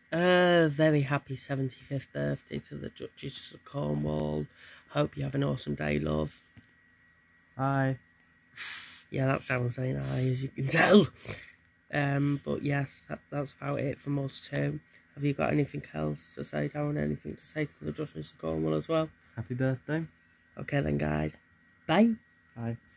Very happy 75th birthday to the Duchess of Cornwall. Hope you have an awesome day, love. Hi. Yeah, that sounds saying hi, as you can tell. But yes, that's about it from us too. Have you got anything else to say, Darren? Anything to say to the Duchess of Cornwall as well? Happy birthday. Okay then, guys. Bye. Bye.